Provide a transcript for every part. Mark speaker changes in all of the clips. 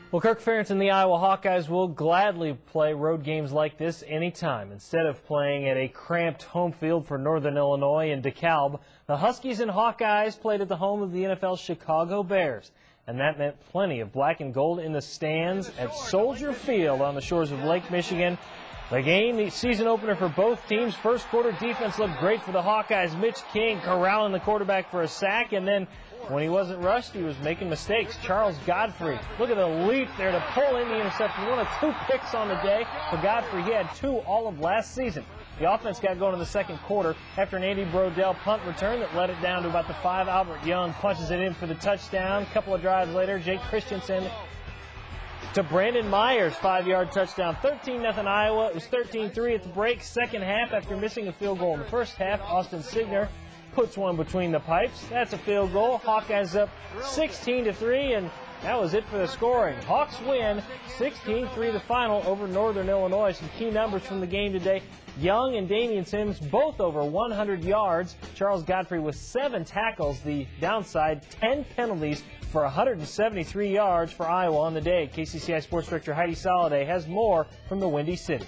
Speaker 1: Well, Kirk Ferentz and the Iowa Hawkeyes will gladly play road games like this anytime. Instead of playing at a cramped home field for Northern Illinois in DeKalb, the Huskies and Hawkeyes played at the home of the NFL's Chicago Bears. And that meant plenty of black and gold in the stands at Soldier Field on the shores of Lake Michigan. The season opener for both teams. First quarter defense looked great for the Hawkeyes. Mitch King corralling the quarterback for a sack, and then when he wasn't rushed, he was making mistakes. Charles Godfrey, look at the leap there to pull in the interception. One of 2 picks on the day for Godfrey. He had 2 all of last season. The offense got going in the second quarter after an Andy Brodell punt return that let it down to about the 5. Albert Young punches it in for the touchdown. A couple of drives later, Jake Christensen to Brandon Myers, 5-yard touchdown. 13-0 Iowa. It was 13-3 at the break. Second half, after missing a field goal in the first half, Austin Signer puts one between the pipes. That's a field goal. Hawkeyes up 16-3, and that was it for the scoring. Hawks win 16-3 the final over Northern Illinois. Some key numbers from the game today. Young and Damian Sims both over 100 yards. Charles Godfrey with 7 tackles. The downside, 10 penalties for 173 yards for Iowa on the day. KCCI Sports Director Heidi Soliday has more from the Windy City.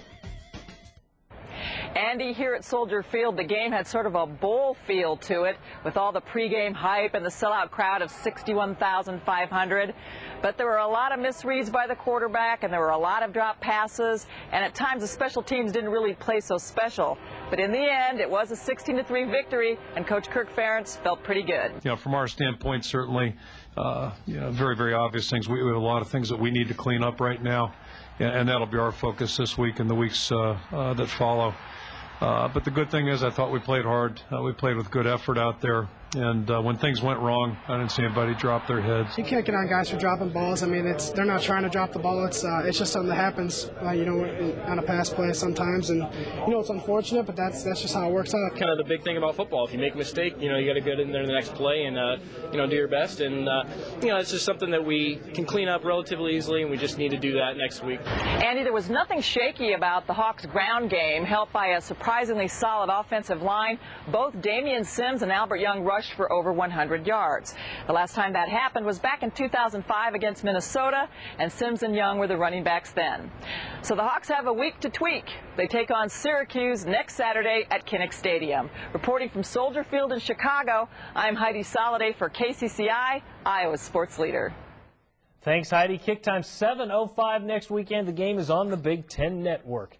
Speaker 2: Andy, here at Soldier Field, the game had sort of a bowl feel to it with all the pregame hype and the sellout crowd of 61,500. But there were a lot of misreads by the quarterback, and there were a lot of drop passes, and at times the special teams didn't really play so special. But in the end, it was a 16-3 victory, and Coach Kirk Ferentz felt pretty good.
Speaker 3: From our standpoint, certainly, very, very obvious things. We have a lot of things that we need to clean up right now, and that'll be our focus this week and the weeks that follow. But the good thing is I thought we played hard. We played with good effort out there. And when things went wrong, I didn't see anybody drop their heads.
Speaker 4: You can't get on guys for dropping balls. I mean, they're not trying to drop the ball. It's just something that happens, on a pass play sometimes. And, it's unfortunate, but that's just how it works out.
Speaker 5: Kind of the big thing about football. If you make a mistake, you got to get in there the next play and, do your best. And, it's just something that we can clean up relatively easily, and we just need to do that next week.
Speaker 2: Andy, there was nothing shaky about the Hawks' ground game, helped by a surprisingly solid offensive line. Both Damian Sims and Albert Young rushed for over 100 yards. The last time that happened was back in 2005 against Minnesota, and Sims and Young were the running backs then. So the Hawks have a week to tweak. They take on Syracuse next Saturday at Kinnick Stadium. Reporting from Soldier Field in Chicago, I'm Heidi Soliday for KCCI, Iowa's sports leader.
Speaker 1: Thanks, Heidi. Kick time 7:05 next weekend. The game is on the Big Ten Network.